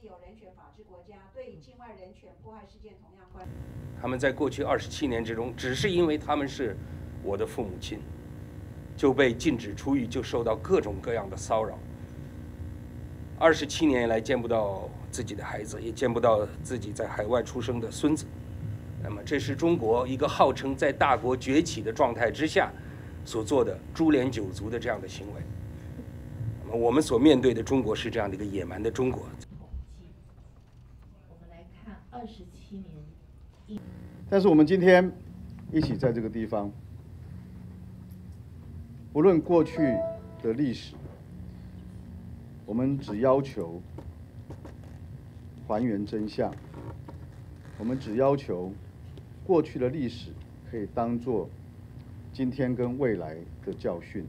有人权法治国家，对境外人权迫害事件同样关。 他们在过去27年之中，只是因为他们是我的父母亲，就被禁止出狱，就受到各种各样的骚扰。27年以来见不到自己的孩子，也见不到自己在海外出生的孙子。那么，这是中国一个号称在大国崛起的状态之下所做的株连九族的这样的行为。那么，我们所面对的中国是这样的一个野蛮的中国。 我们来看27年。 但是我们今天一起在这个地方，不论过去的历史，我们只要求还原真相，我们只要求过去的历史可以当作今天跟未来的教训。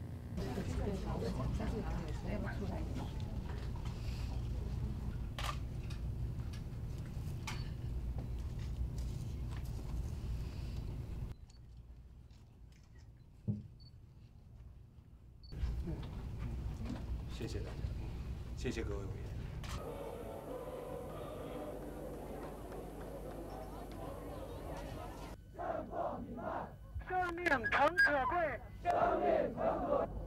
谢谢大家，谢谢各位委员。 生命诚可贵，生命诚可贵。